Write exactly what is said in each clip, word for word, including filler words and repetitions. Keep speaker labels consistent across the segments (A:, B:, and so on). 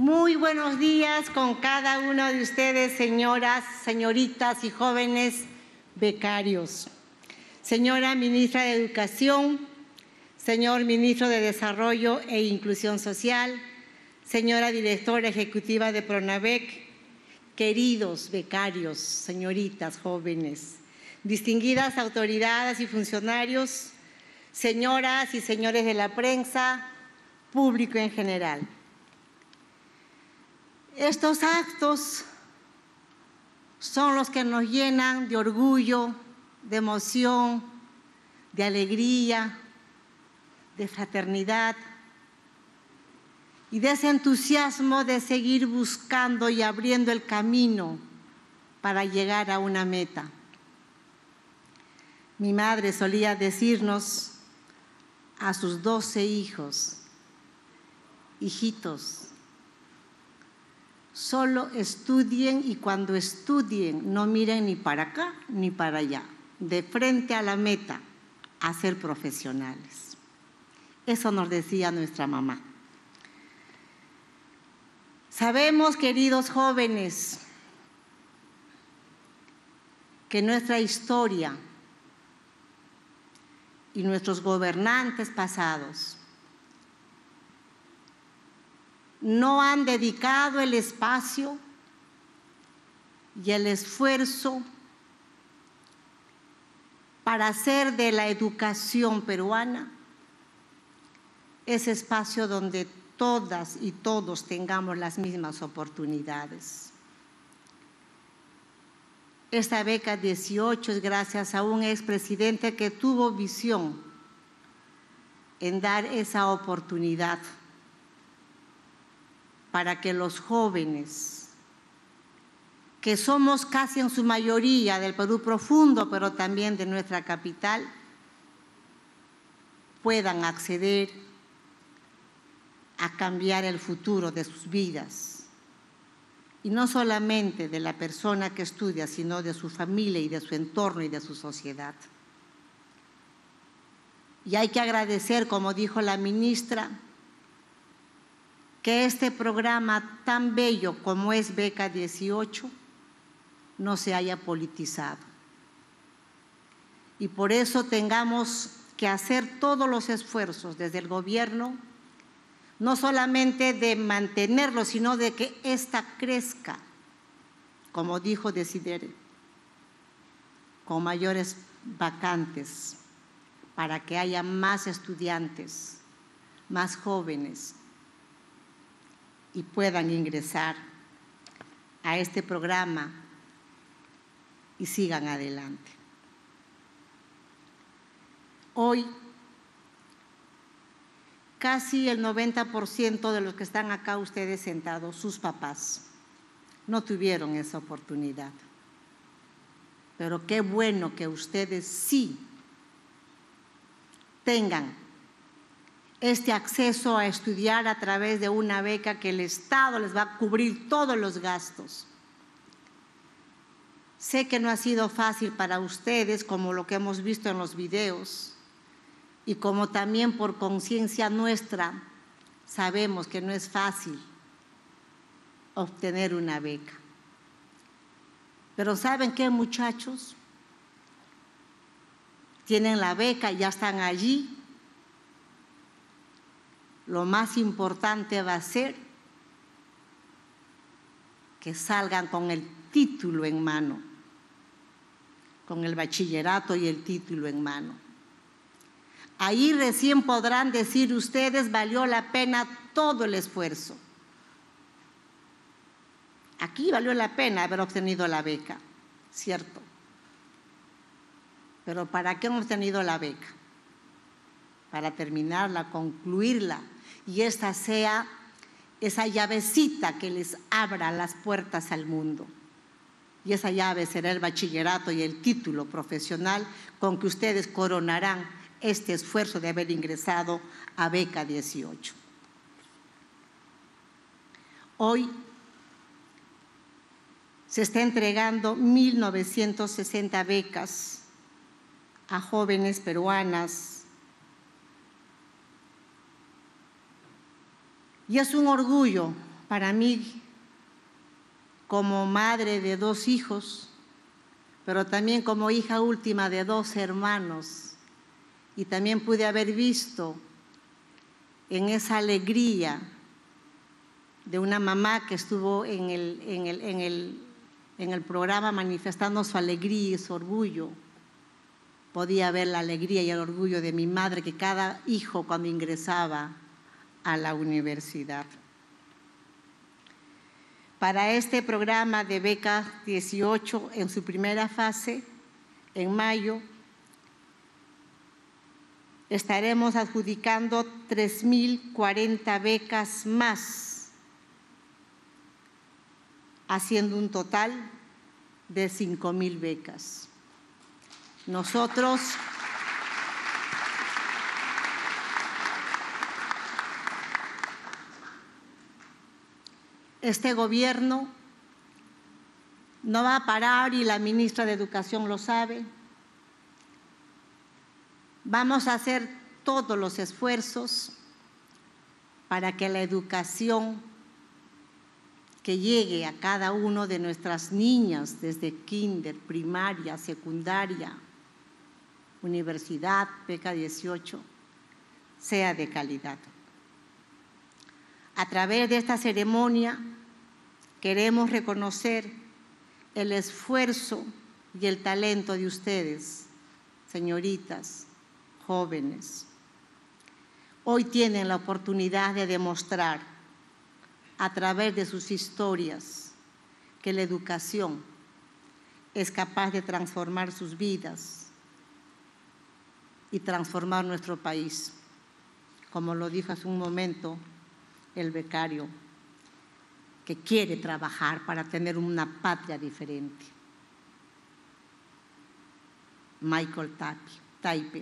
A: Muy buenos días con cada uno de ustedes, señoras, señoritas y jóvenes becarios. Señora Ministra de Educación, señor Ministro de Desarrollo e Inclusión Social, señora Directora Ejecutiva de PRONAVEC, queridos becarios, señoritas, jóvenes, distinguidas autoridades y funcionarios, señoras y señores de la prensa, público en general. Estos actos son los que nos llenan de orgullo, de emoción, de alegría, de fraternidad y de ese entusiasmo de seguir buscando y abriendo el camino para llegar a una meta. Mi madre solía decirnos a sus doce hijos: hijitos, solo estudien y cuando estudien no miren ni para acá ni para allá, de frente a la meta, a ser profesionales. Eso nos decía nuestra mamá. Sabemos, queridos jóvenes, que nuestra historia y nuestros gobernantes pasados no han dedicado el espacio y el esfuerzo para hacer de la educación peruana ese espacio donde todas y todos tengamos las mismas oportunidades. Esta beca dieciocho es gracias a un expresidente que tuvo visión en dar esa oportunidad para que los jóvenes, que somos casi en su mayoría del Perú profundo, pero también de nuestra capital, puedan acceder a cambiar el futuro de sus vidas. Y no solamente de la persona que estudia, sino de su familia y de su entorno y de su sociedad. Y hay que agradecer, como dijo la ministra, que este programa tan bello como es Beca dieciocho no se haya politizado. Y por eso tengamos que hacer todos los esfuerzos desde el gobierno, no solamente de mantenerlo, sino de que ésta crezca, como dijo Desidere, con mayores vacantes, para que haya más estudiantes, más jóvenes, y puedan ingresar a este programa y sigan adelante. Hoy, casi el noventa por ciento de los que están acá ustedes sentados, sus papás, no tuvieron esa oportunidad. Pero qué bueno que ustedes sí tengan este acceso a estudiar a través de una beca que el Estado les va a cubrir todos los gastos. Sé que no ha sido fácil para ustedes, como lo que hemos visto en los videos, y como también por conciencia nuestra sabemos que no es fácil obtener una beca. Pero ¿saben qué, muchachos? Tienen la beca, ya están allí. Lo más importante va a ser que salgan con el título en mano, con el bachillerato y el título en mano. Ahí recién podrán decir ustedes, valió la pena todo el esfuerzo. Aquí valió la pena haber obtenido la beca, ¿cierto? Pero ¿para qué hemos tenido la beca? Para terminarla, concluirla, y esta sea esa llavecita que les abra las puertas al mundo. Y esa llave será el bachillerato y el título profesional con que ustedes coronarán este esfuerzo de haber ingresado a Beca dieciocho. Hoy se está entregando mil novecientas sesenta becas a jóvenes peruanas. Y es un orgullo Para mí, como madre de dos hijos, pero también como hija última de dos hermanos, y también pude haber visto en esa alegría de una mamá que estuvo en el, en el, en el, en el programa manifestando su alegría y su orgullo. Podía ver la alegría y el orgullo de mi madre, que cada hijo cuando ingresaba a la universidad. Para este programa de Beca dieciocho, en su primera fase, en mayo, estaremos adjudicando tres mil cuarenta becas más, haciendo un total de cinco mil becas. Nosotros Este gobierno no va a parar, y la ministra de Educación lo sabe. Vamos a hacer todos los esfuerzos para que la educación que llegue a cada uno de nuestras niñas, desde kinder, primaria, secundaria, universidad, Beca dieciocho, sea de calidad. A través de esta ceremonia queremos reconocer el esfuerzo y el talento de ustedes, señoritas, jóvenes. Hoy tienen la oportunidad de demostrar a través de sus historias que la educación es capaz de transformar sus vidas y transformar nuestro país, como lo dijo hace un momento el becario, que quiere trabajar para tener una patria diferente. Michael Taipe.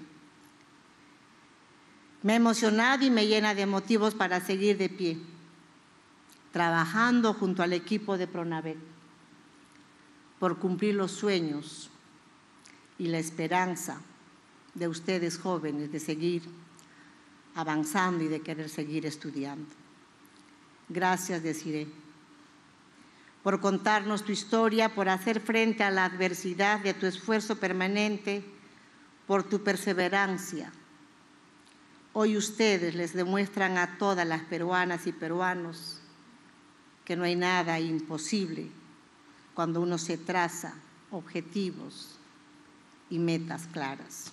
A: Me ha emocionado y me llena de motivos para seguir de pie, trabajando junto al equipo de Pronavec, por cumplir los sueños y la esperanza de ustedes jóvenes de seguir avanzando y de querer seguir estudiando. Gracias, Desiree, por contarnos tu historia, por hacer frente a la adversidad de tu esfuerzo permanente, por tu perseverancia. Hoy ustedes les demuestran a todas las peruanas y peruanos que no hay nada imposible cuando uno se traza objetivos y metas claras.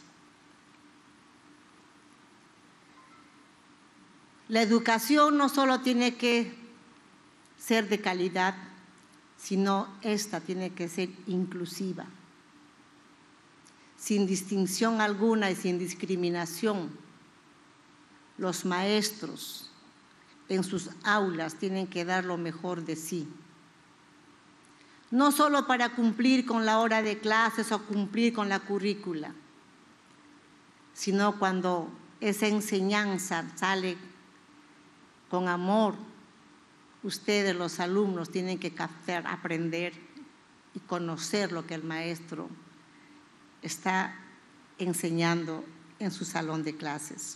A: La educación no solo tiene que ser de calidad, sino esta tiene que ser inclusiva, sin distinción alguna y sin discriminación. Los maestros en sus aulas tienen que dar lo mejor de sí, no solo para cumplir con la hora de clases o cumplir con la currícula, sino cuando esa enseñanza sale con amor. Ustedes, los alumnos, tienen que captar, aprender y conocer lo que el maestro está enseñando en su salón de clases.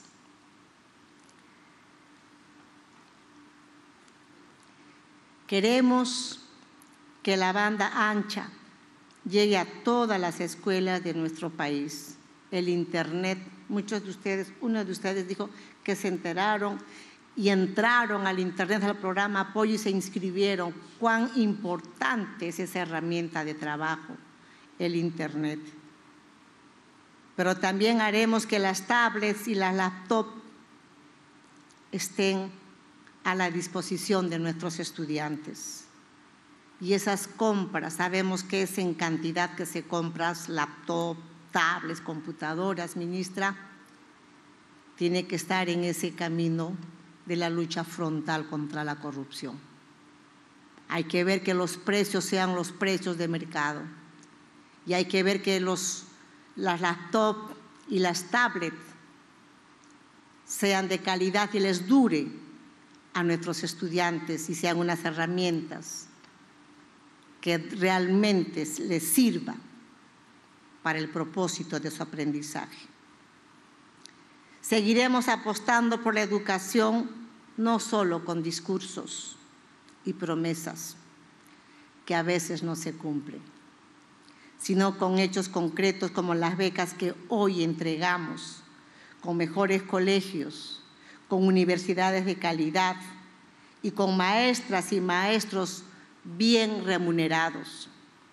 A: Queremos que la banda ancha llegue a todas las escuelas de nuestro país. El Internet, muchos de ustedes, uno de ustedes dijo que se enteraron y entraron al Internet, al programa Apoyo, y se inscribieron. Cuán importante es esa herramienta de trabajo, el Internet. Pero también haremos que las tablets y las laptops estén a la disposición de nuestros estudiantes. Y esas compras, sabemos que es en cantidad que se compran laptops, tablets, computadoras, ministra, tiene que estar en ese camino de la lucha frontal contra la corrupción. Hay que ver que los precios sean los precios de mercado, y hay que ver que los, las laptops y las tablets sean de calidad y les dure a nuestros estudiantes y sean unas herramientas que realmente les sirvan para el propósito de su aprendizaje. Seguiremos apostando por la educación, no solo con discursos, y promesas que a veces no se cumplen, sino con hechos concretos como las becas que hoy entregamos, con mejores colegios, con universidades de calidad y con maestras y maestros bien remunerados.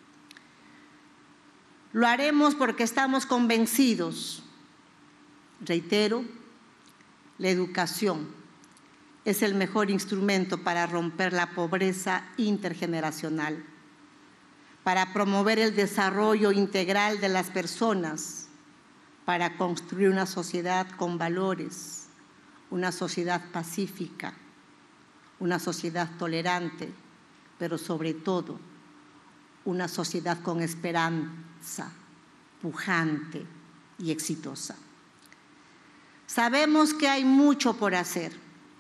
A: Lo haremos porque estamos convencidos, reitero, la educación es el mejor instrumento para romper la pobreza intergeneracional, para promover el desarrollo integral de las personas, para construir una sociedad con valores, una sociedad pacífica, una sociedad tolerante, pero sobre todo una sociedad con esperanza, pujante y exitosa. Sabemos que hay mucho por hacer.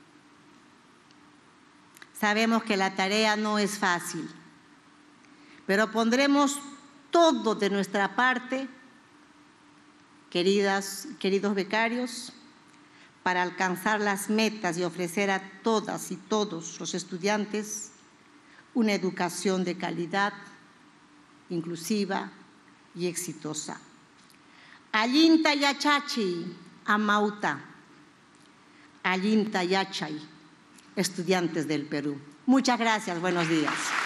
A: Sabemos que la tarea no es fácil, pero pondremos todo de nuestra parte, queridas, queridos becarios, para alcanzar las metas y ofrecer a todas y todos los estudiantes una educación de calidad, inclusiva y exitosa. Allinta yachachi, amauta. Allinta yachay, estudiantes del Perú. Muchas gracias, buenos días.